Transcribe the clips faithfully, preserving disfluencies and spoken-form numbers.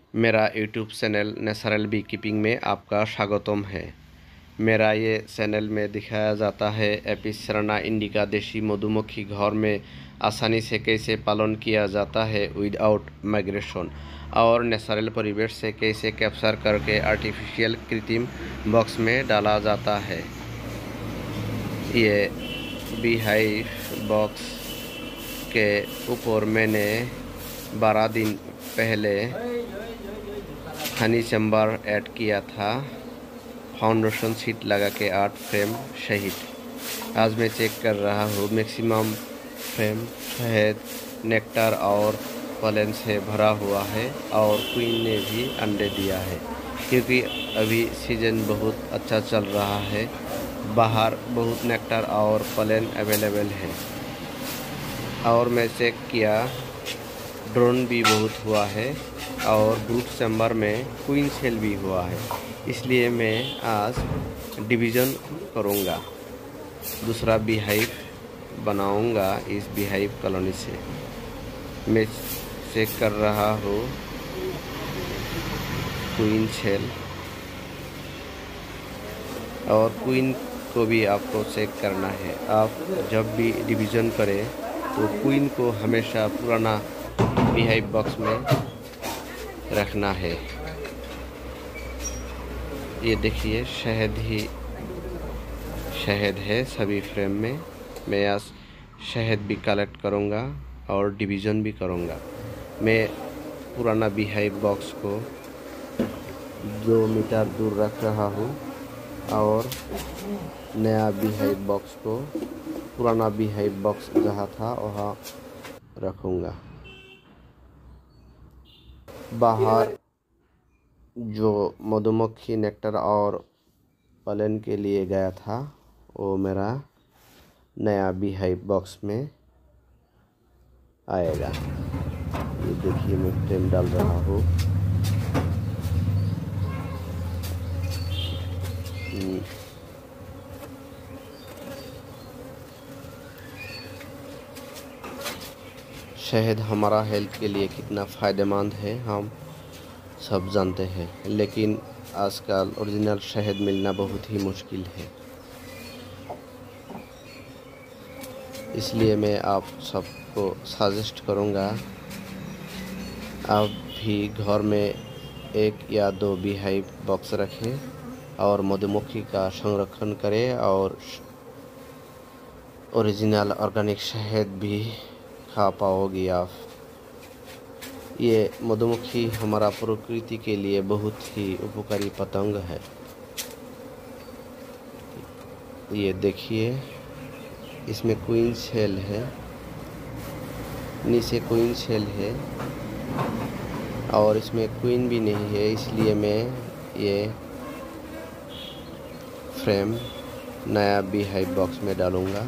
मेरा YouTube channel natural bee keeping में आपका स्वागतम है। मेरा ये चैनल में दिखाया जाता है एपिस सेराना इंडिका देशी मधुमक्खी घर में आसानी से कैसे पालन किया जाता है विदाउट माइग्रेशन, और नेचुरल परिवेश से कैसे कैप्चर करके आर्टिफिशियल कृत्रिम बॉक्स में डाला जाता है। ये बी हाइव बॉक्स के ऊपर मैंने बारह दिन पहले हनी चैम्बर ऐड किया था, फाउंडेशन शीट लगा के आठ फ्रेम सहित। आज मैं चेक कर रहा हूँ मैक्सिमम फ्रेम शहद, नेक्टर और पॉलन से भरा हुआ है और क्वीन ने भी अंडे दिया है, क्योंकि अभी सीजन बहुत अच्छा चल रहा है। बाहर बहुत नेक्टर और पॉलन अवेलेबल है। और मैं चेक किया ड्रोन भी बहुत हुआ है और ब्रूड चैम्बर में क्वीन सेल भी हुआ है, इसलिए मैं आज डिवीज़न करूँगा, दूसरा बीहाइव बनाऊँगा इस बीहाइव कॉलोनी से। मैं चेक कर रहा हूँ क्वीन सेल, और क्वीन को भी आपको चेक करना है। आप जब भी डिवीज़न करें तो क्वीन को हमेशा पुराना बीहाइव बॉक्स में रखना है। ये देखिए शहद ही शहद है सभी फ्रेम में। मैं आज शहद भी कलेक्ट करूँगा और डिवीज़न भी करूँगा। मैं पुराना बीहाइव बॉक्स को दो मीटर दूर रख रहा हूँ और नया बीहाइव बॉक्स को पुराना बीहाइव बॉक्स जहाँ था वहाँ रखूँगा। बाहर जो मधुमक्खी नेक्टर और पॉलन के लिए गया था वो मेरा नया बीहाइव बॉक्स में आएगा। ये देखिए मैं फ्रेम डाल रहा हूँ। शहद हमारा हेल्थ के लिए कितना फ़ायदेमंद है हम सब जानते हैं, लेकिन आजकल ओरिजिनल शहद मिलना बहुत ही मुश्किल है। इसलिए मैं आप सबको सजेस्ट करूँगा, आप भी घर में एक या दो बीहाइव बॉक्स रखें और मधुमक्खी का संरक्षण करें और ओरिजिनल ऑर्गेनिक शहद भी खा पाओगी आप। ये मधुमक्खी हमारा प्रकृति के लिए बहुत ही उपकारी पतंग है। ये देखिए इसमें क्वीन सेल है, नीचे क्वीन सेल है और इसमें क्वीन भी नहीं है, इसलिए मैं ये फ्रेम नया बीहाइव बॉक्स में डालूँगा।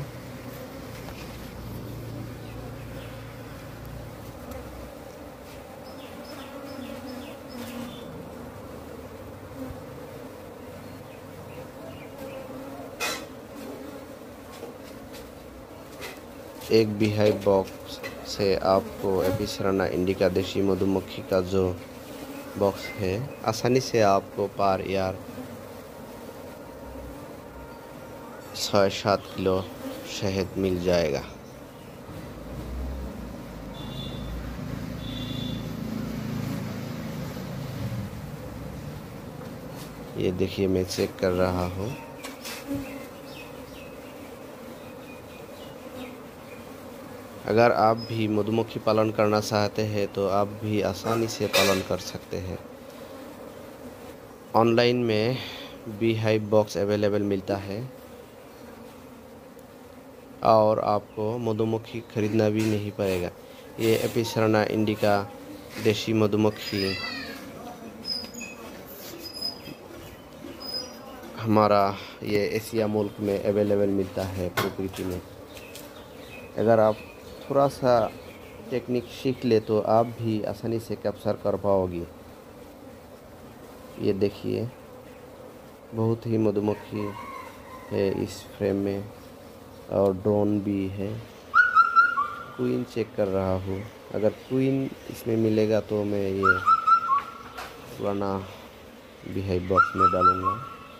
एक बीहाइव बॉक्स से आपको एपिस सेराना इंडिका देशी मधुमक्खी का जो बॉक्स है आसानी से आपको पर ईयर छः सात किलो शहद मिल जाएगा। ये देखिए मैं चेक कर रहा हूँ। अगर आप भी मधुमक्खी पालन करना चाहते हैं तो आप भी आसानी से पालन कर सकते हैं। ऑनलाइन में बीहाइव बॉक्स अवेलेबल मिलता है और आपको मधुमक्खी खरीदना भी नहीं पड़ेगा। ये एपिस सेराना इंडिका देशी मधुमक्खी हमारा ये एशिया मुल्क में अवेलेबल मिलता है प्रकृति में। अगर आप थोड़ा सा टेक्निक सीख ले तो आप भी आसानी से कैप्चर कर पाओगी। ये देखिए बहुत ही मधुमक्खी है इस फ्रेम में और ड्रोन भी है। क्वीन चेक कर रहा हूँ, अगर क्वीन इसमें मिलेगा तो मैं ये पुराना बिहाइव बॉक्स में डालूंगा।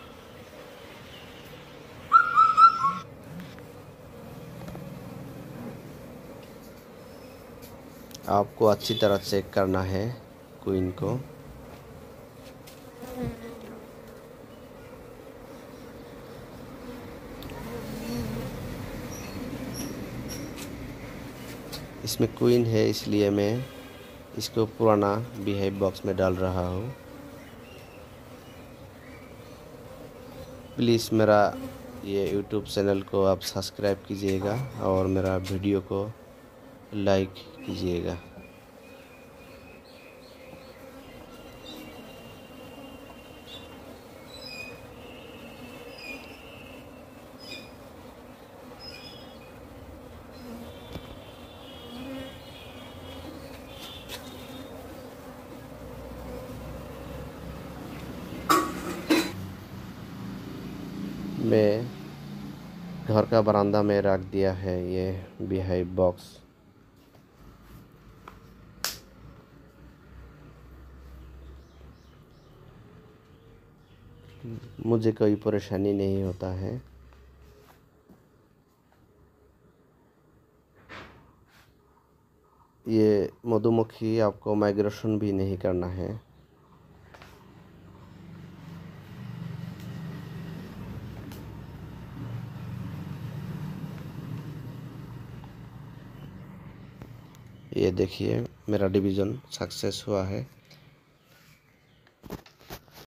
आपको अच्छी तरह चेक करना है क्वीन को। इसमें क्वीन है, इसलिए मैं इसको पुराना बिहाइव बॉक्स में डाल रहा हूँ। प्लीज़ मेरा ये यूट्यूब चैनल को आप सब्सक्राइब कीजिएगा और मेरा वीडियो को लाइक कीजिएगा। मैं घर का बरामदा में रख दिया है ये बिहाइव बॉक्स। मुझे कोई परेशानी नहीं होता है। ये मधुमक्खी आपको माइग्रेशन भी नहीं करना है। ये देखिए मेरा डिवीज़न सक्सेस हुआ है।